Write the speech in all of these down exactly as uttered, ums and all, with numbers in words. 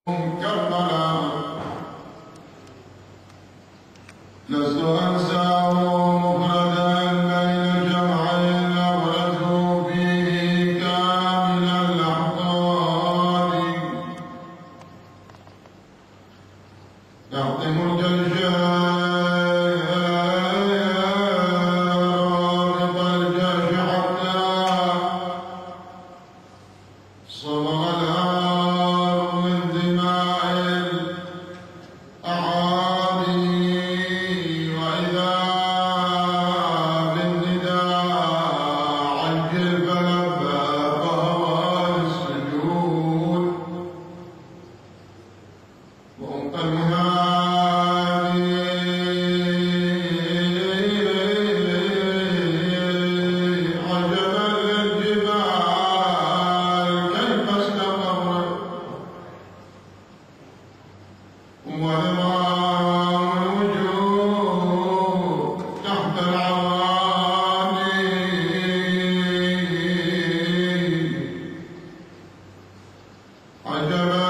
كربلاء لست أنساه مفردا بين جمعين أبرزه فيه كامل الأحضان يعظم الجيشان رابط الجيش حتى صبغ الأرض من دماء الأعادي وإذا بالنداء عجل فلبى فهوى للسجود وألقى المهادي عجبا للجبال كيف استقرت ونظام الوجود تحت العوالي عجبا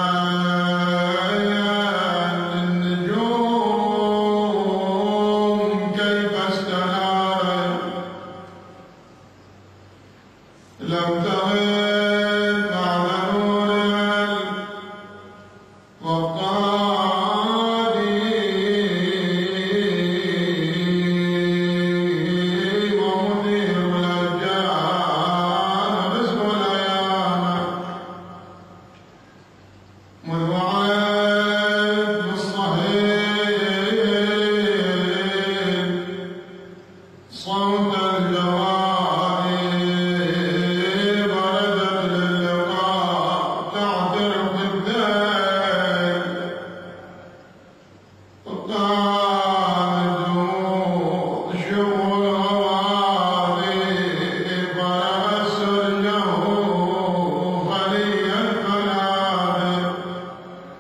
للنجوم كيف استنارت لم تغب بعد نور وقادي ومثير الأرجاء بسم الأيام منذ عاد بالصهيل صوت الجواري بردت للقاء تعترق الدين وقامت دموع شغل الغوالي فرأس الجو خلي الفنادق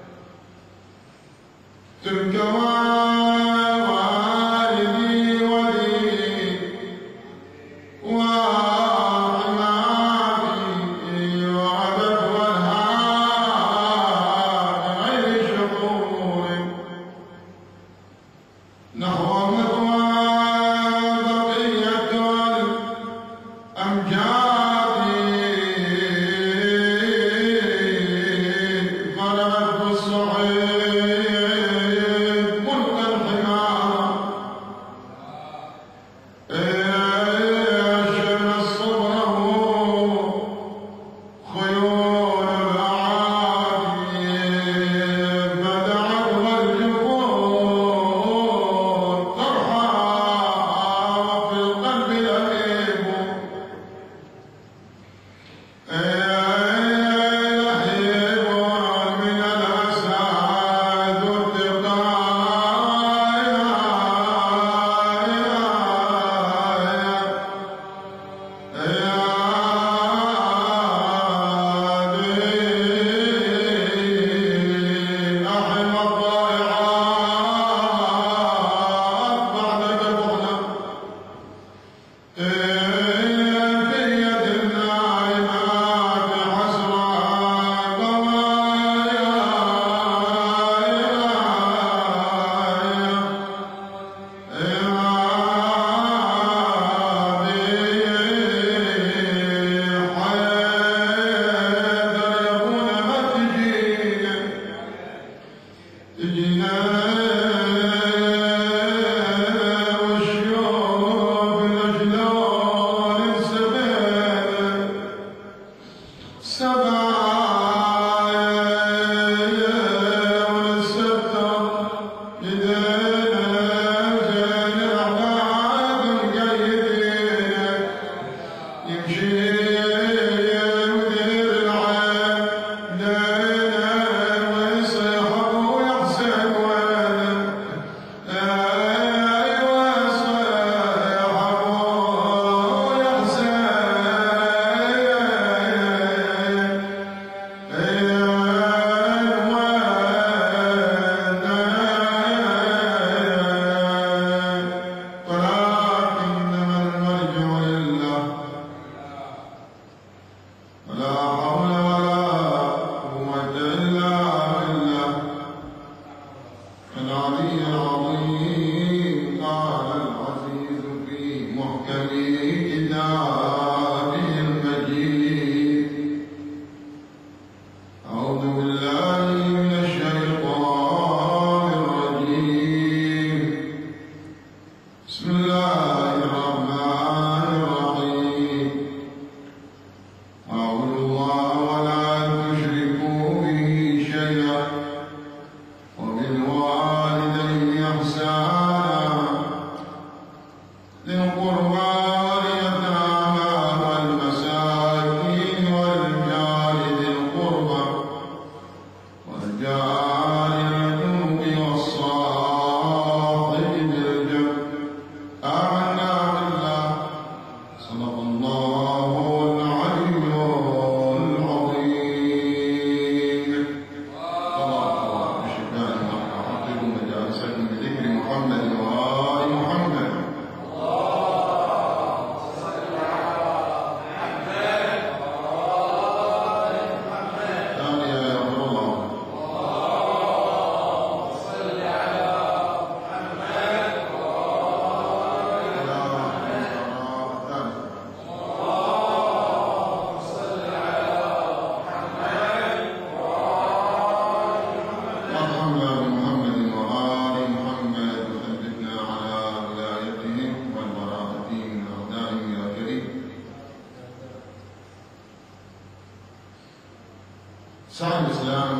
سعى الإسلام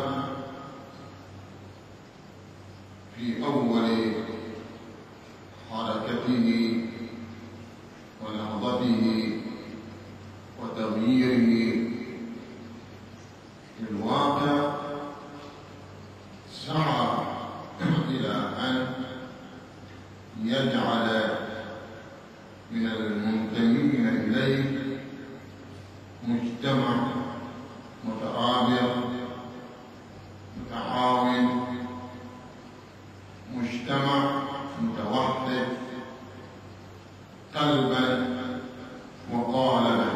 في أول حركته ونهضته وتغييره للواقع سعى إلى أن يجعل من المنتمين إليه مجتمع مترابط متعاون، مجتمع متوحد قلبا وقالبا.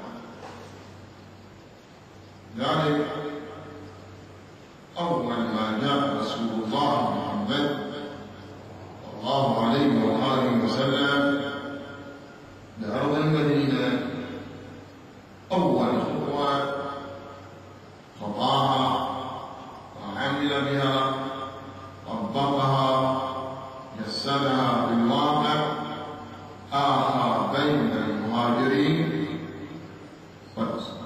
ذلك أول ما جاء رسول الله محمد صلى الله عليه وآله وسلم لأرض المدينة، أول خطوة خطاها وعمل بها، طبقها، جسدها بالواقع، آخى بين المهاجرين والأنصار.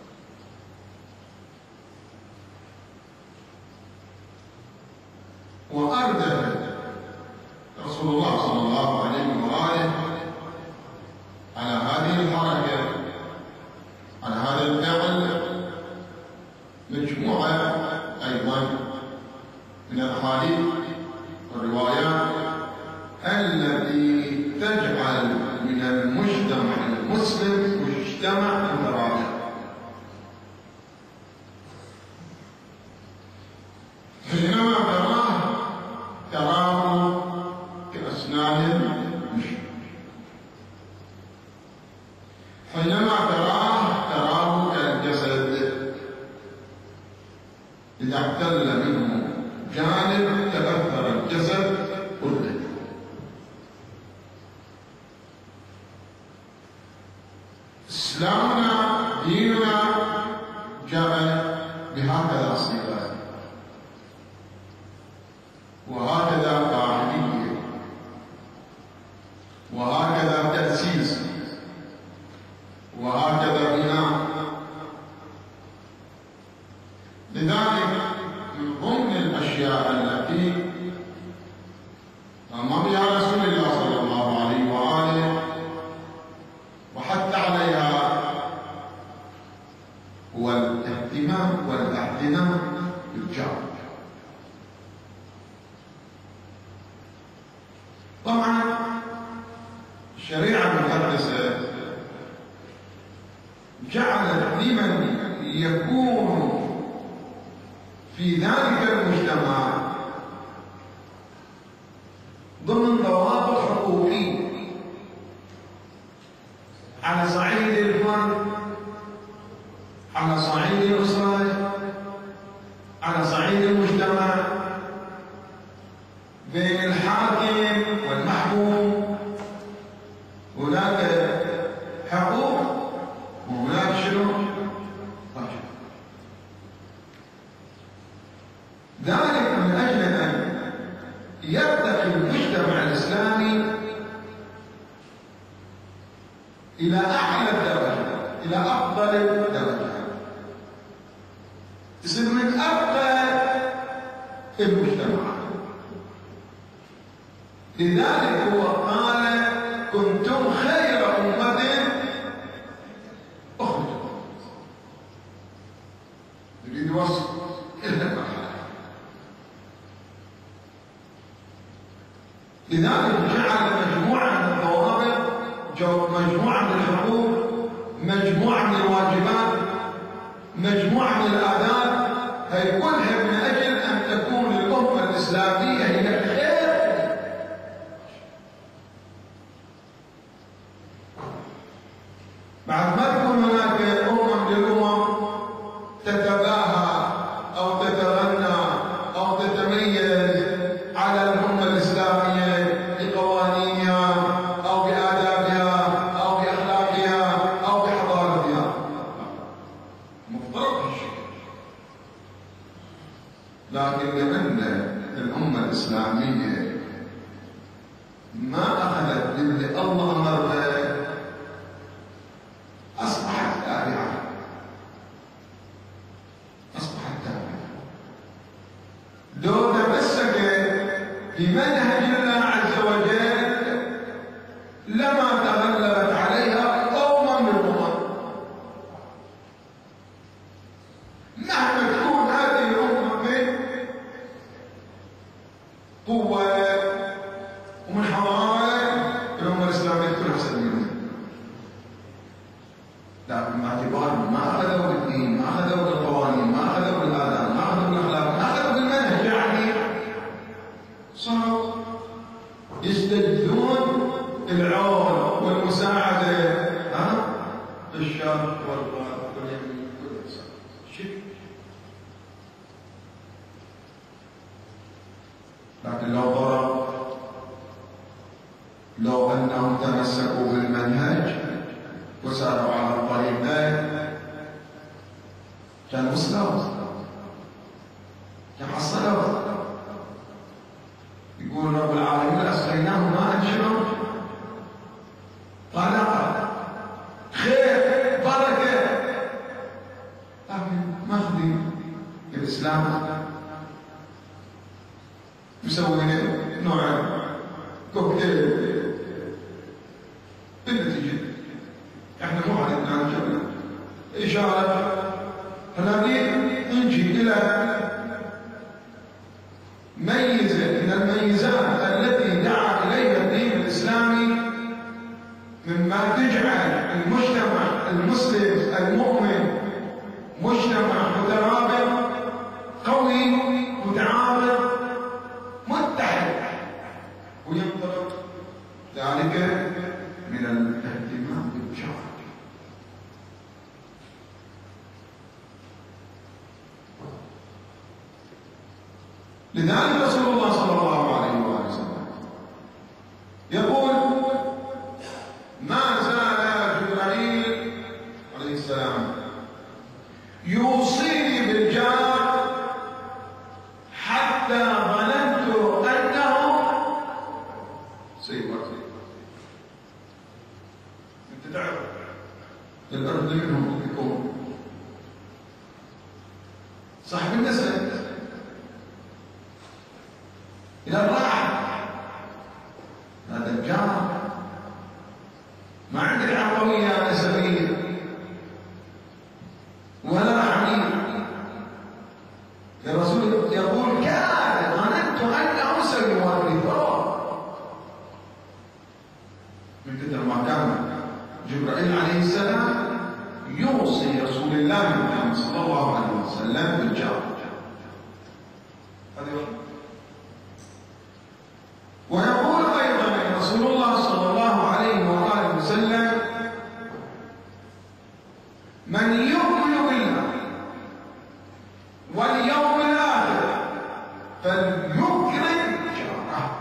وأردف رسول الله صلى الله عليه وآله على هذه الحركة، على هذا الفعل، مجموعة أيضا من الأحاديث والروايات التي تجعل من المجتمع المسلم مجتمع مترابط. حينما تراه تراه كأسنان المشط، حينما تراه تراه كالجسد إذا اعتل منه جانب تأثر الجسد كله. إسلامنا ديننا جاء بهكذا صيغة وهكذا قاعدية وهكذا تأسيس وهكذا بناء. لذلك من ضمن الأشياء التي أمر بها رسول الله صلى الله عليه وآله وحتى عليها هو الاهتمام والاعتناء بالجار. طبعا الشريعة المقدسة جعلت لمن يكون في ذلك المجتمع ضمن ضوابط حقوقية على صعيد الفرد، على صعيد الأسرة، على صعيد المجتمع، بين الحاكم والمحكوم هناك حقوق وهناك شنو؟ واجب. ذلك من أجل أن يرتقي المجتمع الإسلامي إلى أعلى الدرجة، إلى أفضل الدرجة، يصير من أفضل المجتمع. لذلك هو قال: كنتم خير أمة أخرجت. يريد وصف إلى المرحلة. لذلك جعل مجموعة من الضوابط، مجموعة من الحقوق، مجموعة من الواجبات، مجموعة من الآداب، هي كلها من أجل أن تكون الأمة الإسلامية هي الخير. بعد ما تكون هناك أمة من الأمم تتباهى أو تتغنى أو تتميز على الأمة الإسلامية بقوانينها أو بآدابها أو بأخلاقها أو بحضارتها، مفترض هالشيء. لكن لأن الأمة الإسلامية ما أخذت باللي الله أمرها أصبحت تابعة، أصبحت تابعة. لو تمسكت بمنهج الله عز وجل لما تغلبت عليها أمة من الأمم. مهما تكون هذه الأمة من قوة ومن حضارة، الأمة الإسلامية تكون أحسن منها. لكن مع اعتبار ما أخذوا بالدين، ما أخذوا بالقوانين، ما أخذوا بالآداب، ما أخذوا بالأخلاق، ما أخذوا بالمنهج، يعني صاروا يستجدون العون والمساعدة ها بالشر والغرب واليمين واليسار. شرك. لكن لو ضرب، لو أنهم تمسكوا بالمنهج وساروا على الطريق كان وصلوا، كان حصلوا. يقول رب العالمين أسقيناهم ماء شربا طلقا، خير بركة. لكن ماخذ الإسلام يسوي نوع كوكتيل. بالنتيجة احنا مو عارفين عن جبل إشارة. هنالك نجي إلى ميزة من الميزات التي دعا إليها الدين الإسلامي مما تجعل المجتمع المسلم المؤمن مجتمع مترابط قوي متعاون متحد وينطلق. ذلك من الاهتمام بالجار. لذلك رسول الله صلى الله عليه وآله وسلم يقول: ما زال جبرائيل عليه السلام يوصيني بالجار حتى ظننت أنه سيبقى. أنت تعرف الأرض منهم يكون صاحب النسل إلى الراحة. هذا الجار ما عنده عفوية نسبية ولا رحمية. الرسول يقول: كان ظننت أنه سيورثه. من كثر ما كان جبرائيل عليه السلام يوصي رسول الله محمد صلى الله عليه وسلم بالجار. ويقول أيضا رسول الله صلى الله عليه وآله وسلم: من يؤمن بالله واليوم الآخر فليكرم جاره.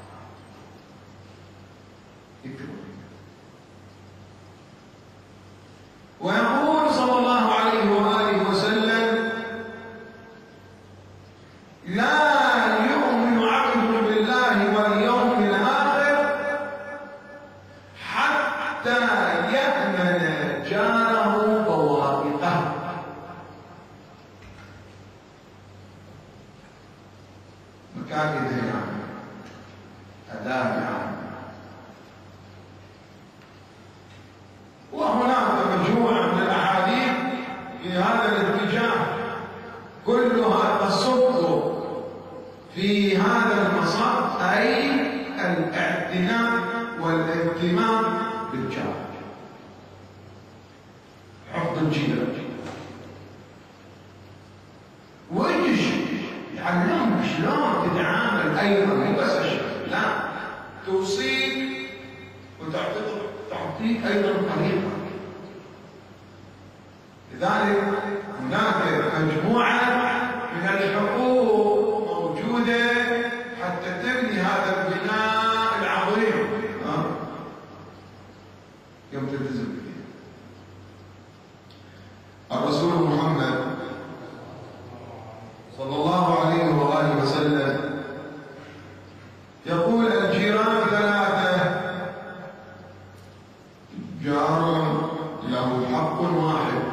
ويقول صلى الله عليه وآله وسلم: لا يؤمن عبد بالله واليوم الآخر حتى يأمن جاره بوائقه. مكاكد يعني أداب يعني. وهناك مجموعة من الأحاديث في هذا الاتجاه كلها تصب في هذا المصاب، أي الاعتناء والاهتمام بالجار، حفظ الجيرة، وإيش يعلمك شلون تتعامل أيضا، مو بس الشغل، لا، توصيك وتعطيك أيضا طريقة. لذلك هناك مجموعة من الحقوق موجودة حتى تبني هذا البناء العظيم. ها؟ يوم تلتزم فيه الرسول محمد صلى الله عليه وآله وسلم يقول: الجيران ثلاثة، جار له حق واحد،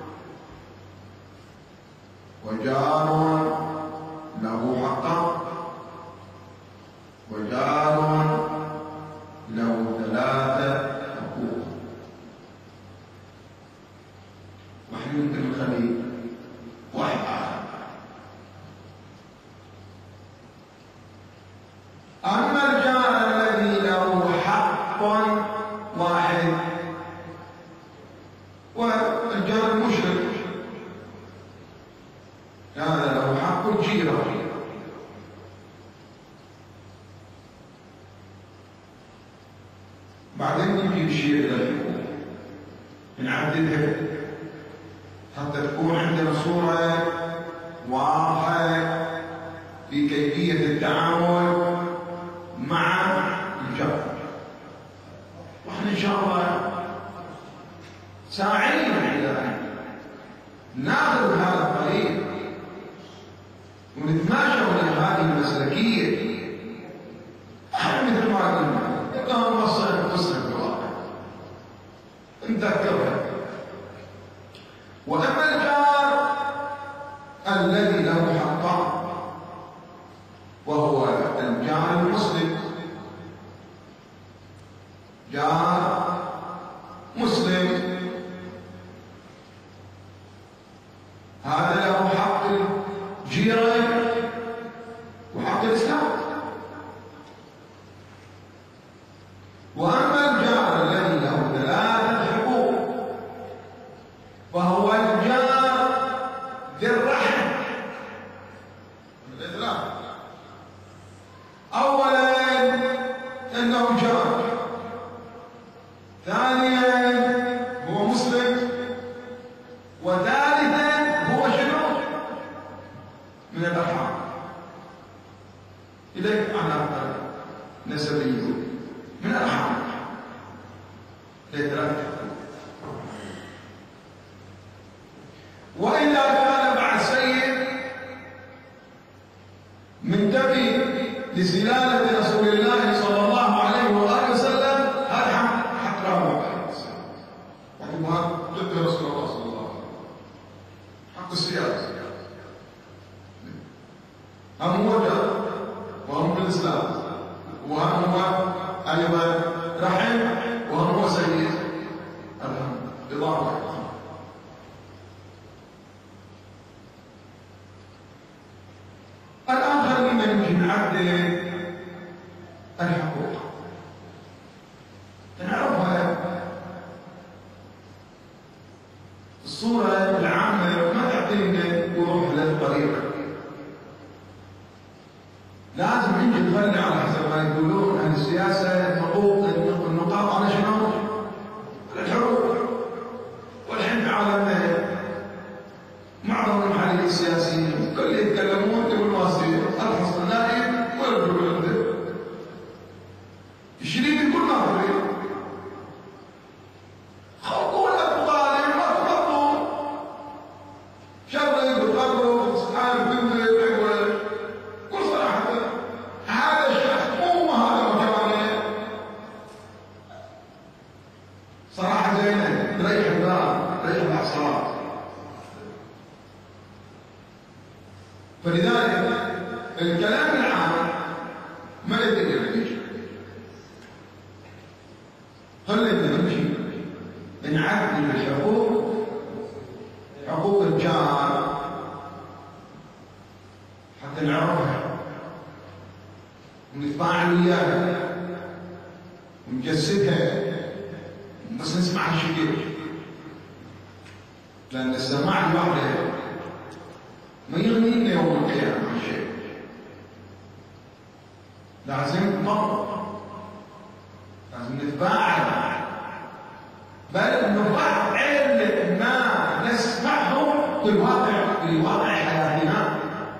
وجار له حقان، وجار له ثلاثة حقوق. واحد يمكن نخليه واحد آخر. أما الجار الذي له حق واحد والجار المشرك، هذا له حق الجيرة. بعدين نجي نشير إلى الحقوق، نعددها حتى تكون عندنا صورة واضحة في كيفية التعامل مع الجار. واحنا إن شاء الله ساعين إلى أن ناخذ هذا الطريق ونتماشى ويا هذه المسلكية. احنا مثل ما قلنا كان مصر مصر بالواقع نذكرها. واما الجار الذي له حقان، وهو الجار المسلم، جار مسلم هذا له حق الجيرة وحق الإسلام. وأما الجار الذي له ثلاثة حقوق فهو الجار ذي الرحم الإسلام. أولا أنه جار، ثانيا هو مسلم، وثالثا هو شنو؟ من الأرحام. إليك علاقة نسبية من الأرحام لثلاثة. وإذا كان بعد سيد منتمي لسلالة رسول الله صلى الله عليه وآله وسلم، هذا حق حق له وحكمها ضد رسول الله صلى الله عليه وسلم، حق السياسة. هم هو جار وهم بالإسلام، وهم هو أيضا رحم، وهم هو سيد الإضافة. الآن خلينا نمشي نعدل الحقوق نعرفها. الصورة العامة ما تعطينا وضوح للطريقة، لازم نجي نخلي على حسب ما يقولون عن السياسة حقوق النقاط على شنو؟ على الحروب. والحين في عالمنا معظم المحللين السياسيين كل يتكلمون يقول ما يصير، الحص النائب ولا يقول عنده الشريك يقول ما ادري خطوا لك طالب ما تخطوا شر بتقرب سبحان بنت حول. قل صراحة هذا الشخص مو هذا مكانه صراحة زينة تريح النار تريح الأعصاب. فلذلك الكلام العام ما يدري عليه. خلينا نمشي نعدل الحقوق، حقوق الجار حتى نعرفها. ونتفاعل وياها ونجسدها بس نسمع الشكل، لأن السماع لوحده ما يغنينا يوم القيامة عن شيء، لازم نطبق، لازم نتفاعل، بل انه بعض علم ما نسمعه في الواقع في واقع حياتنا.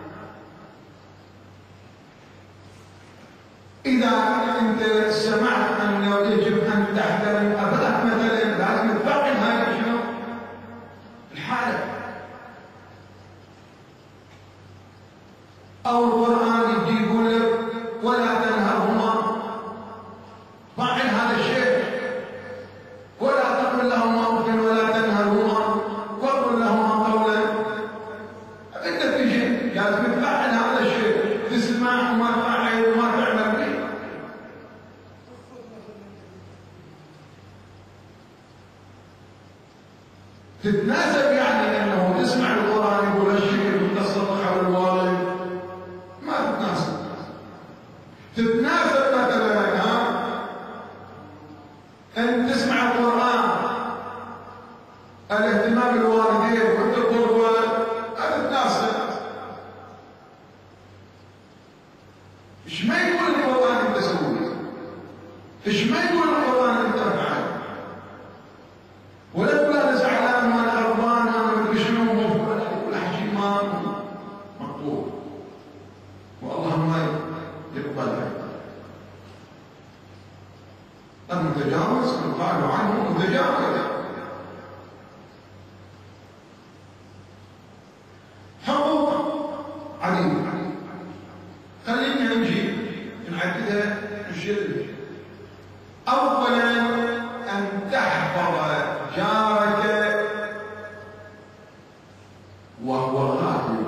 إذا أنت سمعت أنه يجب أن تحترم أباك مثلا، لازم تفعل هذا شنو؟ الحالة. أو القرآن يجي يقول لك ولا تنهرهما، فعل هذا الشيء، ولا تقل لهما أف ولا تنهرهما وقل لهما قولا. أنت تجي لازم تفعل هذا الشيء، تسمع وما تفعل وما تعمل به. تتناسب يعني انه تسمع القران يقول الشيء وتصدق على الوالد، ما تتناسب. تتناسب مثلا ها ان تسمع القران الاهتمام بالوالدين وانت القربى، هذا تتناسب. ايش ما يقول القران انت سوي، ايش ما يقول القران انت افعل، ولا تقول انا زعلان وانا غضبان وانا مدري شنو، كل حكي ما مقبول والله ما يقبلها. المتجاوز يقال عنه متجاوز. حقوق عديدة، خلينا نجي نعددها نشيل. اولا ان تحفظ جارك وهو غائب.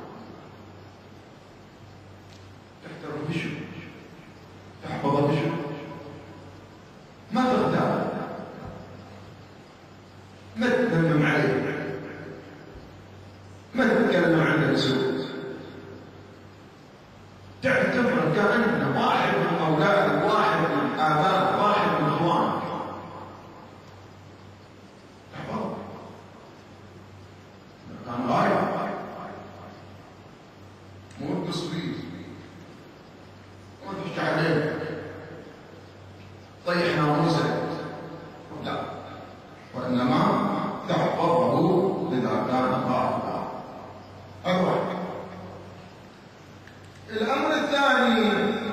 تحترم بشو، تحفظه بشو، ما تغتاب، ما تتكلم عليه، ما تتكلم عنه بسوء، تعتبر كأنه واحد من أولادك، واحد من آبائك، واحد من إخوانك. تحفظه كان غايب، مو تصوير، ما تحكي عليه طيح ناموسك، لا، وإنما تحفظه إذا كان غائبا. أروح. الأمر الثاني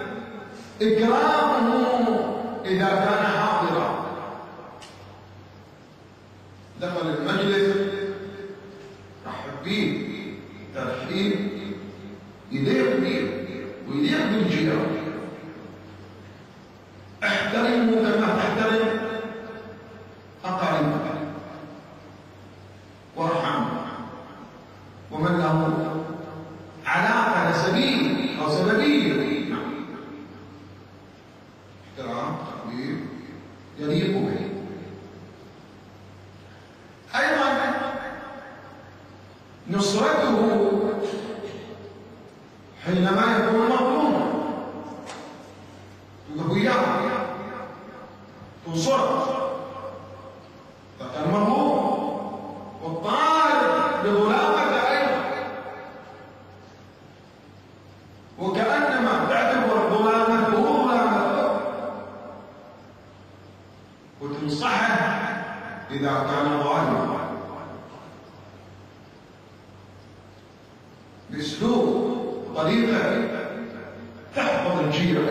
إكرامه إذا كان حاضرا. دخل المجلس رحب به ترحيب يليق به ويليق بالجيران. احترمه كما تحترم أقاربك، وارحمه ومن له علاقة نسبية أو سببية. احترام تقدير يليق به. أيضا نصرته حينما يكون مظلوما، تذهب وياه تنصره، فكان مظلوم والطالب بظلامته أيضا، وكأنما تعتبر ظلامته ظلامته، وتنصحه إذا كان ظالما بأسلوب طريقة تحفظ الجيرة.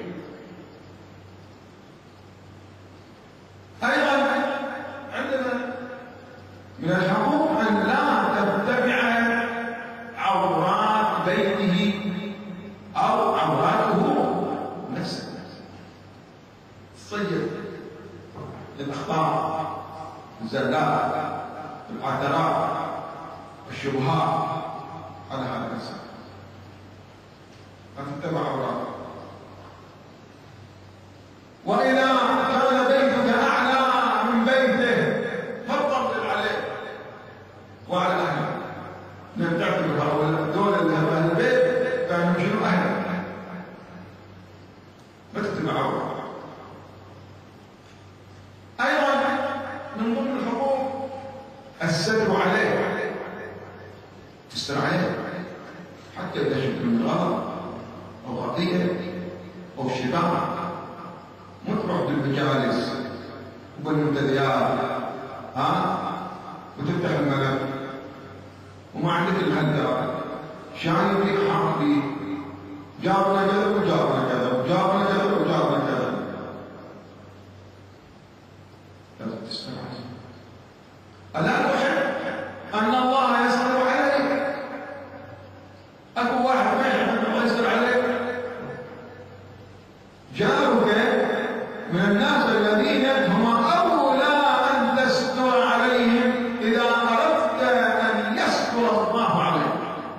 أيضا عندنا من الحقوق أن لا تتبع عورات بيته أو عوراته نفسه. الصيد، الأخطاء، الزلات، العثرات، الشبهات، على هذا الإنسان أن تتبع عوراته. وإذا كان بيتك أعلى من بيته فاطلع عليه وعلى أهله. لم تعتبر هؤلاء دول اللي هم أهل البيت كانوا شنو أهله، غلط أو خطيئة أو شباب، مو تروح بالمجالس وبالمنتديات ها وتفتح الملف وما عندك الهدى شايف فيك حاط فيك جابنا كذا وجابنا كذا وجابنا كذا وجابنا كذا. لازم تستوعب ألا تحب أن الله يسر عليك؟ أكو واحد ما يحب أن الله يسر عليك؟ جارك من الناس الذين هم أولى أن تستر عليهم إذا أردت أن يستر الله عليك.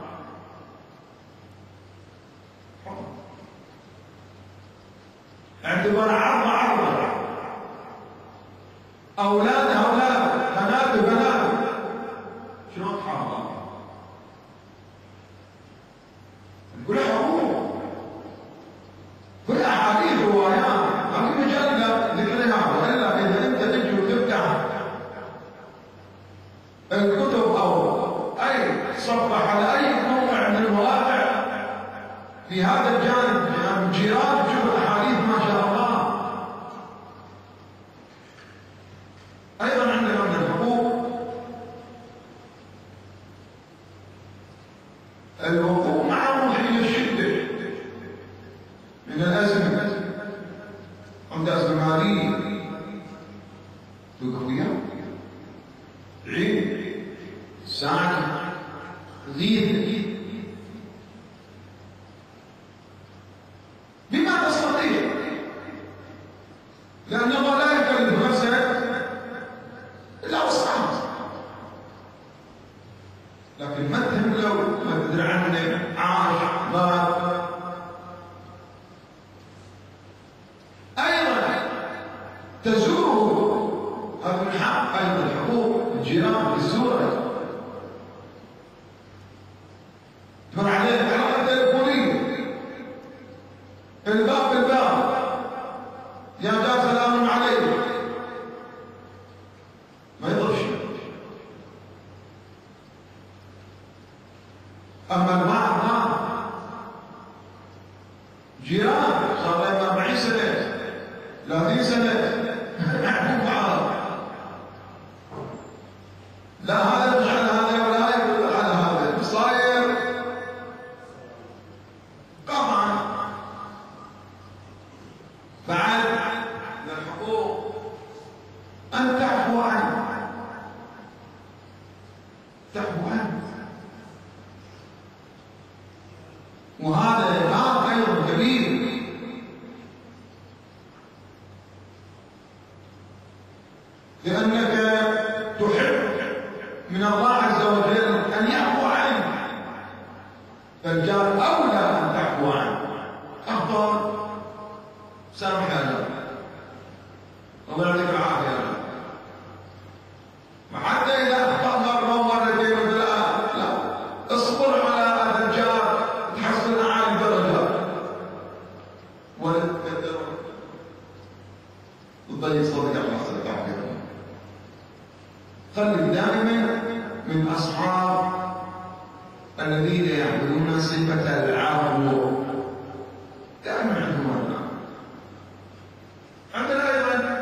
اعتبر عرض عرض، أولاد أولاد، بنات بنات، شلون تحافظ؟ نقول حقوق، كل أحاديث روايات، ما في مجلة ذكرها، وإلا إذا أنت تجي وتفتح الكتب أو أي صفحة على أي موقع من المواقع في هذا الجانب من الجيران تشوف الأحاديث ما شاء الله. أيضا عندنا من الحقوق الوقوع معه حين الشدة من الأزمة، عند أزمة مالية توقف وياه عين ساعة غير بما تستطيع، لأن الله لا يكلف نفسه إلا وسعها، لكن ما تهم لو ما تدري عنه عاش مات. أيضا تزوره، هذا من حق أيضا الحقوق الجيران تزوره، تمر عليه العلاقة التليفونية الباب بالباب، يا جار سلام عليك، ما يضرش. أما البعض ما جيران صار لهم أربعين سنة ثلاثين سنة يحبون بعض، لا هذا مش على هذا ولا هذا على هذا، صاير طبعا. بعد من الحقوق أن تعفو عنه، تعفو عنه، وهذا باب أيضا كبير. لأنك تحب من الله عز وجل أن يعفو عنك، فالجار أولى أن تعفو عنه. أفضل سامح له، الله يعطيك العافية، وحتى إذا أخطأ مرة ومرتين وثلاث لا، اصبر على هذا الجار تحصل أعلى درجات، ولا تقدر تضيق صدرك على حصلك عافية. خليك دائما من أصحاب الذين يحملون صفة العفو، دائما عندهم هذا. عندنا أيضا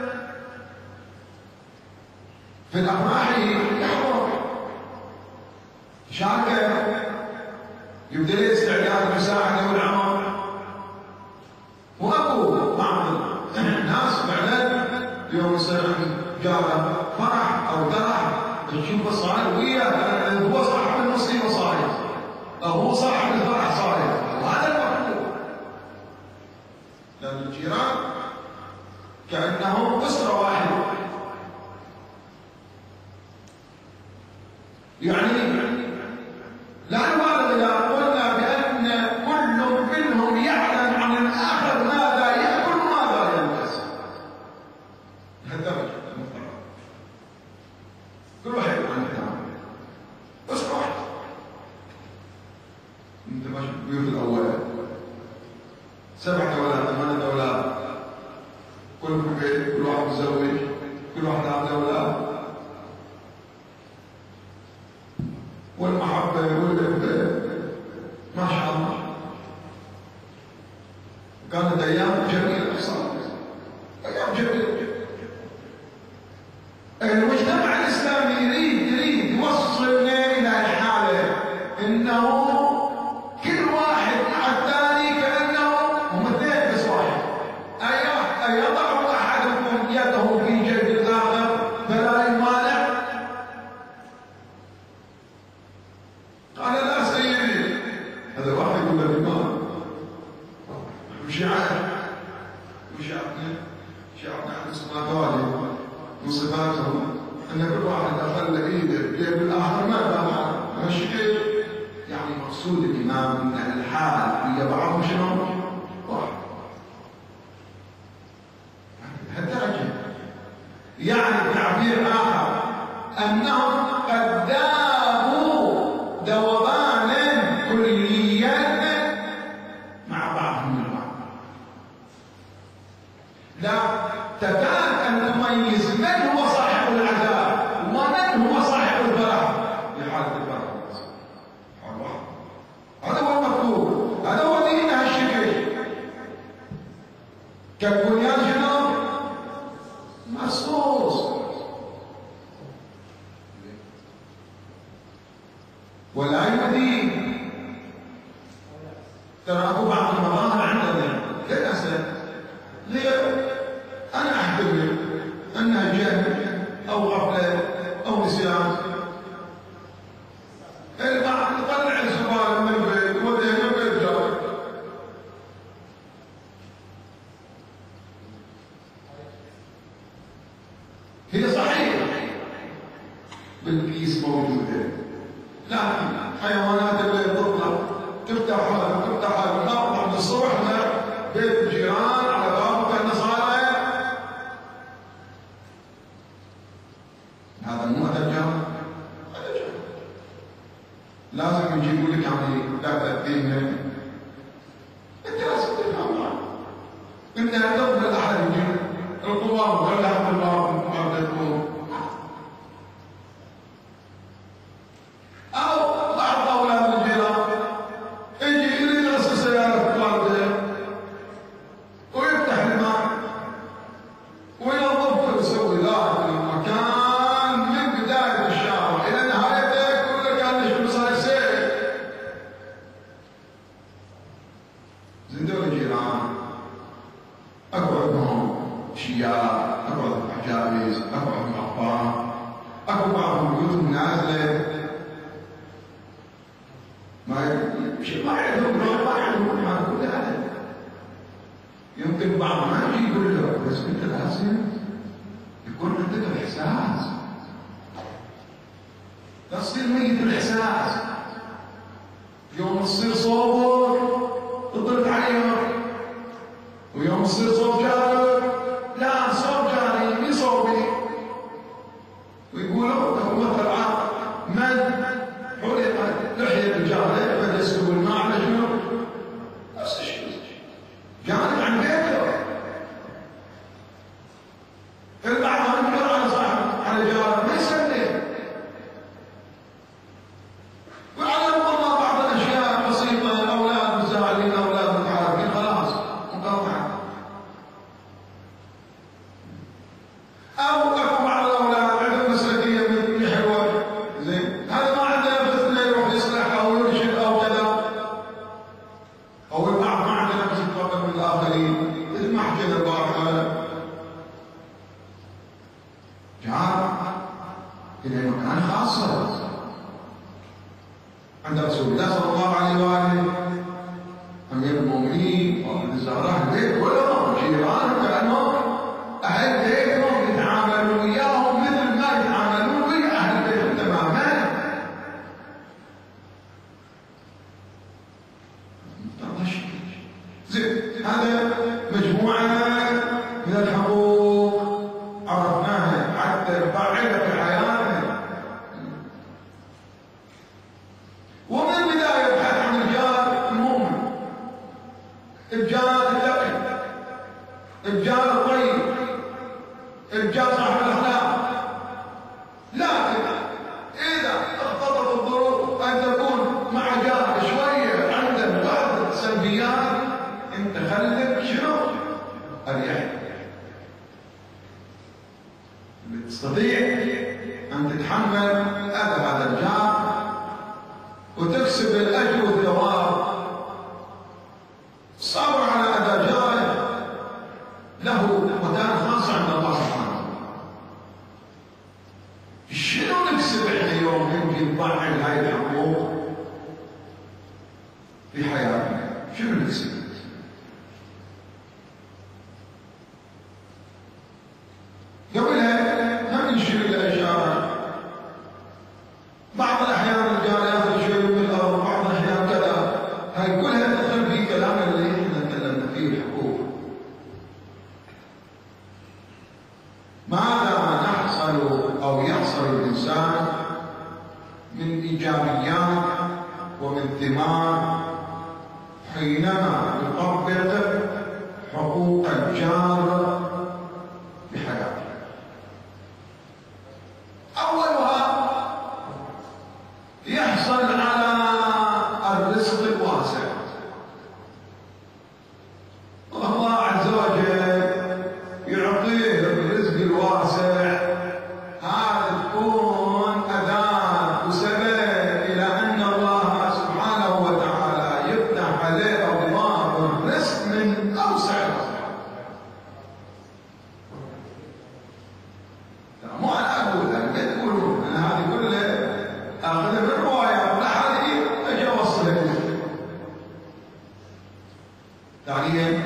في الأفراح يحضر شاركة، يبدأ استعداد المساعدة والعمر، وأبو بعض الناس فعلا اليوم يصير جاره فرح أو درح تشوفه صاير وياه، هو صاحب المصيبة صاير، أو هو صاحب الفرح صاير، وهذا المطلوب. لأن الجيران كأنهم أسرة واحدة، يعني لا نبالغ إذا قلنا بأن كل منهم يعلم عن الآخر ماذا يأكل وماذا يلبس، لهالدرجة المفترض كل واحد عن الثاني. بس واحد أنت ماشي بالبيوت الأولى سبعة أولاد ثمانية أولاد، كل في بيت، كل واحد متزوج، كل واحد عنده أولاد، والمحبة والألفة ما شاء الله كانت ايام جميله صارت ايام جميله. المجتمع الاسلامي يريد يريد يوصلنا الى الحاله انه كل واحد مع الثاني كانه هم اثنين بس واحد. ايضع احدكم يده في جيب الاخر فلا يمانع؟ قال لا سيدي. هذا واحد يقول الامام وش عارف وش عرفنا شعبنا عن صفات والد من صفاتهم ان كل واحد اخذ ايده بجيب الاخر ما فهم هالشكل. يعني مقصود الامام ان الحال هي بعضهم شنو؟ واحد. هالدرجه يعني تعبير اخر انهم قد ذابوا ذوبانا كليا مع بعضهم البعض. لا تكاد ان تميز من هو صاحب العذاب ومن هو صاحب الفرح في حاله الفرح. هذا هو المطلوب، هذا هو دين هالشكل. كالبنيان شنو؟ مرصوص. ولا يمدي. ترى اكو بعض المظاهر عندنا للاسف ليه؟ انا احتمل انها جهل او غفله او نسيان. البعض يطلع الزباله من البيت وديه من بيت جاره. هي صحيحه بالكيس موجوده، لكن حيوانات الليل تطلع تفتح هذا تفتح هذا نطلع من الصبح بيت الجيران على باب كان صايره. هذا مو هذا الجار، هذا جار. لازم يجيبوا لك يعني لا تأتينا. انت لازم تفهم انت تقبل احد يجي القوام ولا حتى الباب ما بيكون. او بعض اولاد الجيران يجي يريد يغسل سياره والده ويفتح الماء وينظف ويسوي ذلك المكان من بدايه الشارع الى نهايته يقول لك انا شو صار يصير. زين دول الجيران اكو عندهم اشياء، اكو عندهم حجابيز، اكو عندهم اخبار، اكو بعضهم بيوتهم نازله ما شيء ما عندهم ما عندهم هذا كل هذا. يمكن بعض ما يجي يقول له بس انت لازم يكون عندك الاحساس، لا تصير ميت الاحساس. يوم تصير صوبك تضرب عليهم، ويوم تصير صوب جارك لا صوب جاري مي صوبي. ويقولوا له مثل عام من حرقت لحيه الجاره بدا يسكب الماء على شنو؟ نفس الشيء جانب عن بيته. البعض ينكر على صاحب على جاره ما يسلم. وعلى الله بعض الاشياء بسيطه، اولاد مزعلين اولاد متعارفين خلاص مقاطعه. او اكو بعض الاولاد عندهم مسلكيه مثل حلوه زين هذا ما عنده نفس انه يروح يصلح او يرشد او كذا. او البعض ما عنده نفس يتفقد من الاخرين مثل ما حكينا البارحه. جار الى مكان خاصه عند رسول الله صلى الله عليه واله امير المؤمنين وابن الزهراء البيت كلهم جيران كانهم اهل بيتهم يتعاملون وياهم مثل ما يتعاملون ويا اهل بيتهم تماما. زين هذا مجموعه من الحقوق عرفناها حتى نفعلها في حياتنا. ومن البدايه ابحث عن الجار المؤمن، الجار التقي، الجار الطيب، الجار صاحب الاخلاق. لكن اذا اختلطت الظروف ان تكون مع جار شويه عنده بعض السلبيات انت خليك أريح، تستطيع أن تتحمل أذى هذا الجار وتكسب الأجر والثواب. الصبر على أذى جاره له مكان خاص عند الله سبحانه وتعالى. شنو نكسب احنا يوم نجي نضحي هاي الحقوق في حياتنا؟ شنو نكسب؟ قبلها ما نشير الاشياء، بعض الاحيان الرجال ياخذ شوي من الارض، بعض الاحيان كذا، هاي كلها تدخل في كلامنا اللي احنا تكلمنا فيه الحقوق. ماذا نحصل او يحصل الانسان من ايجابيات ومن ثمار حينما يطبق حقوق الجار بحياته؟ أولها يحصل على الرزق الواسع. الله عز وجل يعطيه الرزق الواسع، هذا تكون أداة وسبب إلى أن الله سبحانه وتعالى يفتح عليه أبواب الرزق من أوسع الأسباب. مو أنا أقول، لا تقولون، أنا هذه كلها آخذها من روايات الأحاديث أجي أوصلها لكم. ثانيا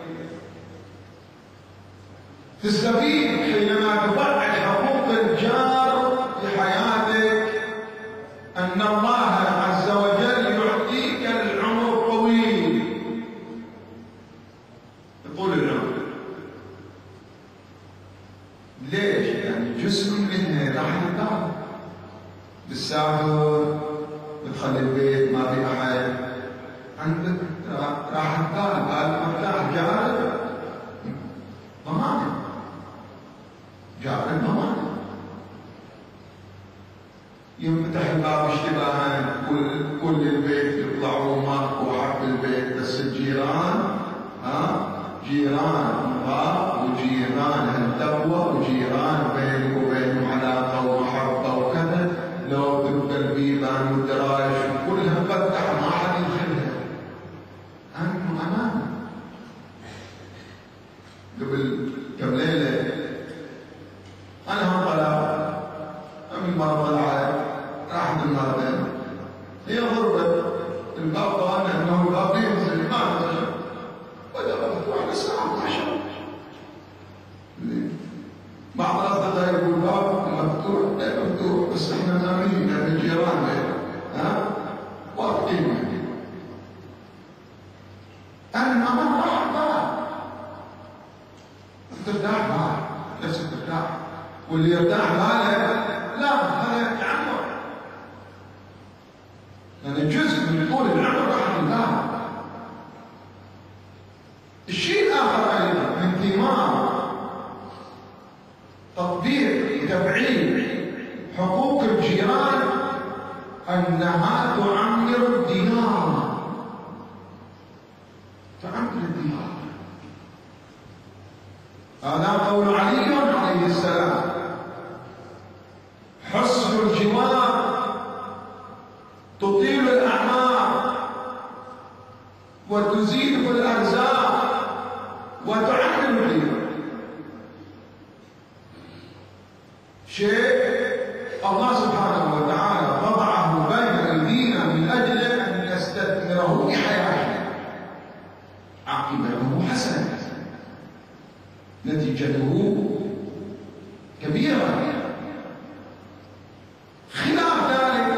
تستفيد حينما تضع حقوق الجار في حياتك أن الله عز وجل يعطيك العمر الطويل، طول العمر. ليش؟ يعني جزء منه راح ينتهي. بالسافر بتخلي البيت ما في أحد، عندك راح تنتهي. قال مرتاح جارك ضمانه، جارك ضمانه. ينفتح الباب اشتباها، كل كل البيت يطلعوا ماكو حق البيت، بس الجيران ها جيران نظام وجيران التقوى وجيران بينك وبينهم علاقه ومحبه وكذا. لو تبقى البيبان والدرايش كلها مفتحه ما حد يدخلها، انتم امانه. قبل كم ليله انا هم طلع من مرة طلعت راحت المرتين، هي ضربت الباب، ظن انه الباب ينزل ما نزل، ودخلت واحدة الساعة اثنعش. بعض الاصدقاء يقول الباب مفتوح، لا مفتوح بس احنا نامين يعني جيراننا ها واقفين. انا ما راح بقى ترتاح بقى نفسك ترتاح، واللي يرتاح باله لا هذا يتعمر، يعني جزء من طول العمر راح ينتهي. الشيء الاخر ايضا من ثمار تطبيق وتفعيل حقوق الجيران انها تعمر الديار، تعمر الديار. هذا قول علي عليه السلام: حسن الجوار تطيل الأعمار وتزيد في الأرزاق وتعمر الديار. شيء الله سبحانه وتعالى وضعه بين أيدينا من أجل أن نستثمره في حياتنا، عاقبته حسنة، نتيجته كبيرة. خلاف ذلك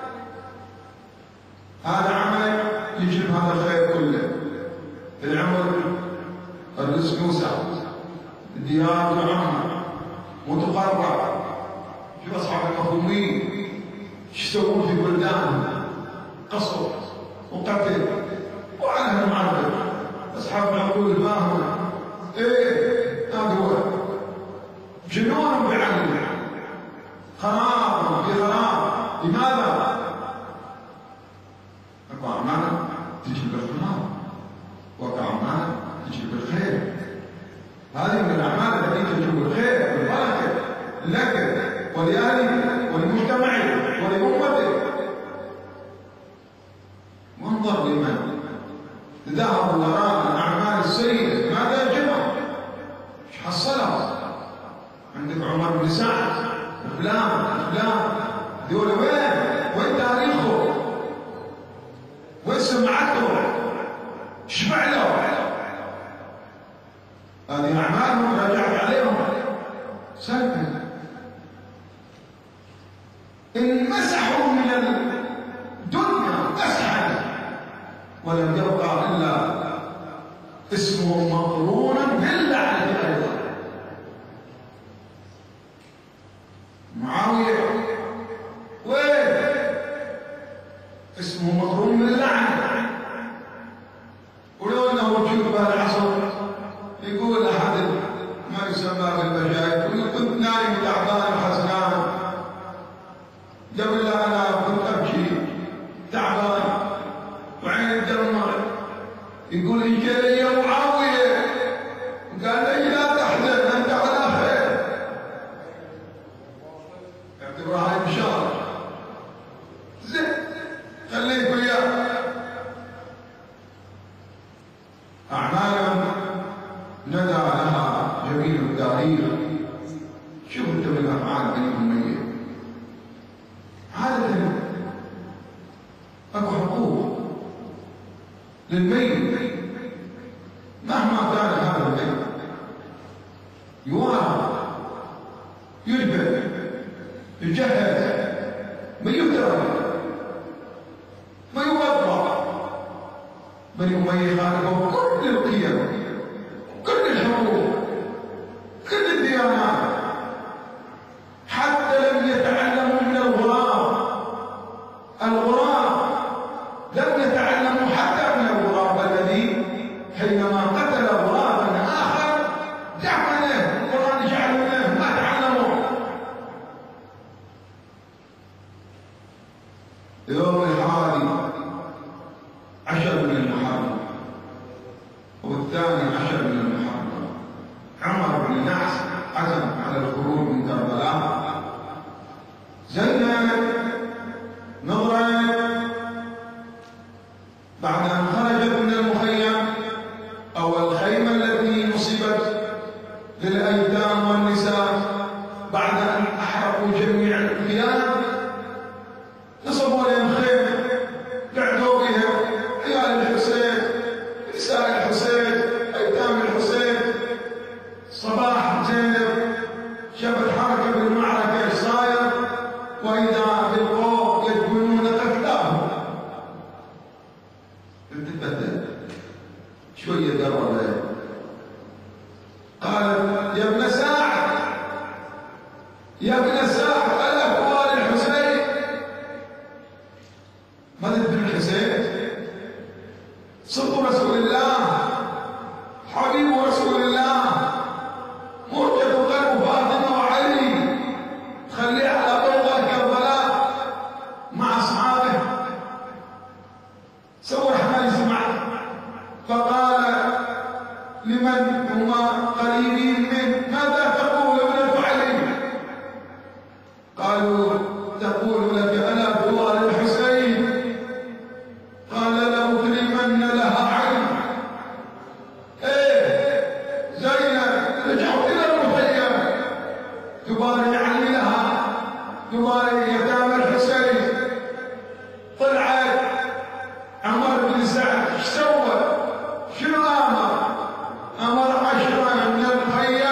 هذا عمل يجلب هذا الخير كله، العمر الرزق يوسع، الديار تعمر وتقرب. شوف اصحاب المفهومين ايش يسوون في بلدانهم؟ قصر وقتل وعنها المعرض. اصحاب العقول الباهظه ايه هذا هو جنون بعلم، خراب في خراب. لماذا؟ اكو اعمال تجلب الخراب واكو اعمال تجلب الخير. هذه الأعمال التي تجلب الخير والبركة لك ولأهلك ولمجتمعك ولأمتك. وانظر لمن ذهب وراء الأعمال السيئة ماذا جمع؟ ايش حصلوا؟ عندك عمر بن سعد وفلان وفلان، هذول وين؟ وين تاريخه؟ وين سمعته؟ ايش فعلوا؟ هذه أعمالهم راجعت عليهم سلبا. إن مسحوا من الدنيا مسحا ولم يبقى إلا اسمه مقرونا باللعنة أيضا. معاوية وين؟ اسمه مقرون باللعنة. ولو أنه موجود في العصر يقول أحد ما يسمى بالمشايخ يقول كنت نايم تعبان وحزنان قبل لا أنا كنت أبكي تعبان وعيني تدمر، يقول إن جاء لي معاوية قال لي لا تحزن أنت على خير، اعتبرها هاي بشارة زين خليك وياه. أعمالهم ندى لها جميل التاريخ. شوف انت من الافعال بين الميت عادة اكو حقوق للميت مهما كان هذا الميت، يوارى يدفن يجهز ما يترك ما يوضع بل يميز خالقه كل القيم كل الحقوق كل الديانات، حتى لم يتعلموا من الغراب. الغراب لم يتعلموا حتى من الغراب الذي حينما قتل غرابا آخر جعله القرآن جعله له ما تعلموا. يوم الحادي عشر من المحرم والثاني عشر من المحرم عمر بن النعس عزم على الخروج من كربلاء. زينب نظرت بعد ان خرجت من المخيم او الخيمه التي نصبت للايتام والنساء بعد ان احرقوا جميع الثياب، نصبوا لهم خيمه قعدوا بها عيال الحسين نساء الحسين ايتام الحسين. صباح زينب شافت حركه بالمعركه ايش صاير، واذا بالقوم يدفنون قتلاهم. تتبدل شويه قربت قالت يا ابن ساعد يا ابن ساعد الا هو الحسين ما تدري الحسين صدق رسول الله حبيب رسول الله مرجة قلب فاطمة وعلي خليه على بوضع كربلاء مع أصحابه. سوى حمال يسمع فقال لمن هما قريبين منه ماذا تقول ابنة علي؟ قالوا تقول لك أنا بوار الحسين. قال لأكرمن لها علي. ايه زينب رجعوا الى المخيم تبارك علي لها تبارك يتامى الحسين. طلعت عمر بن سعد ايش سوى؟ شنو امر؟ امر عشره من الخيام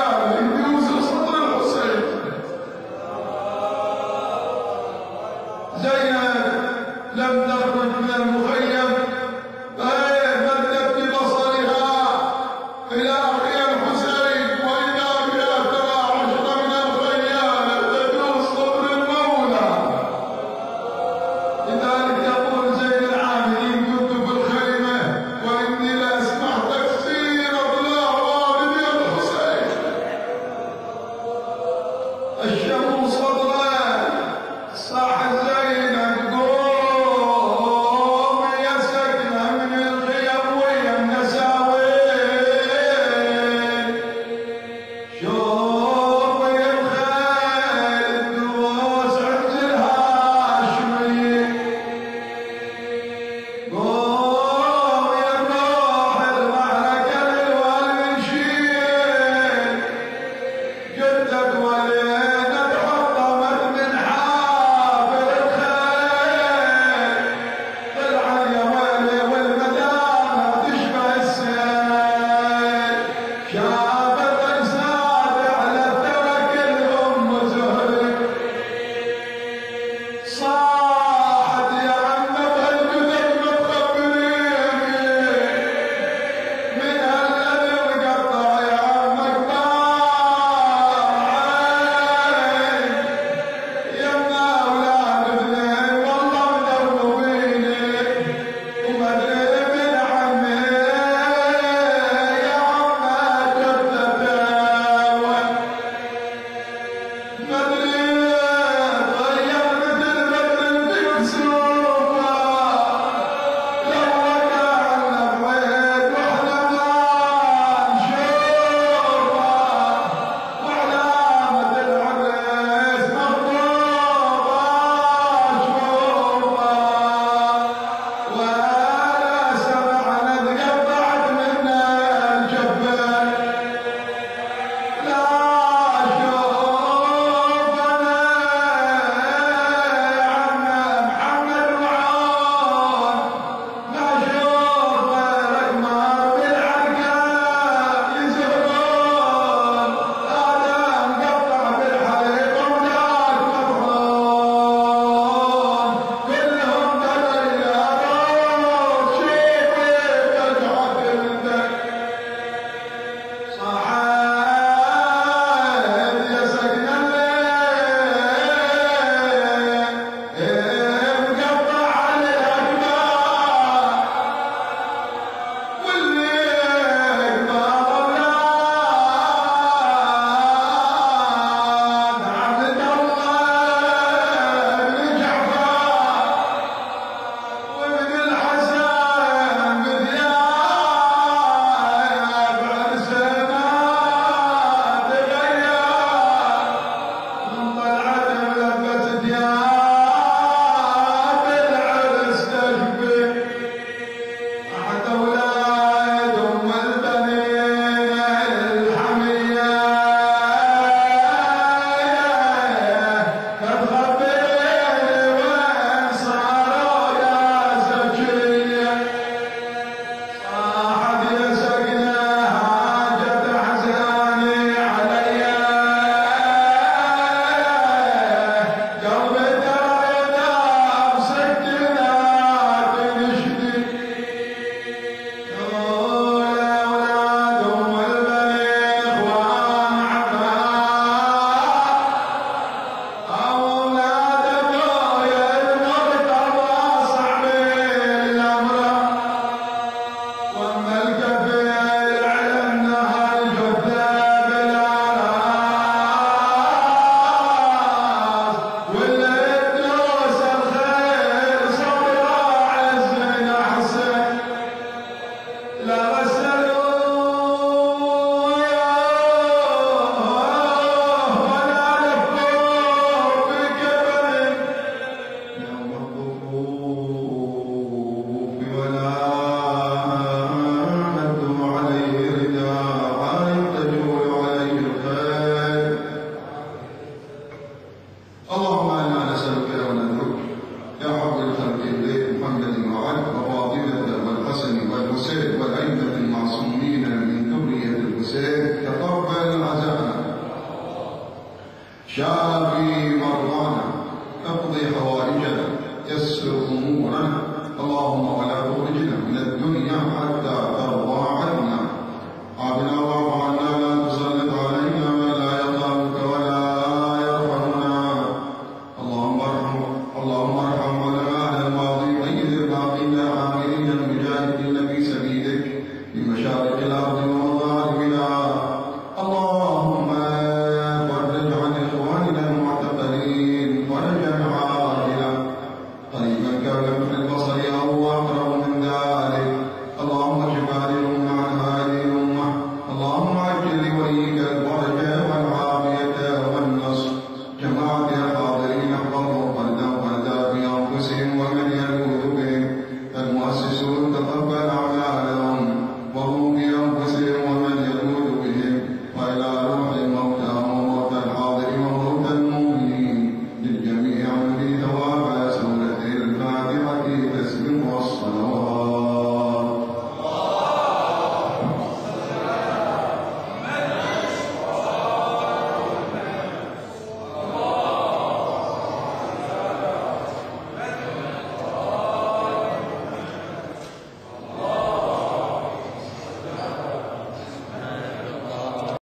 غسل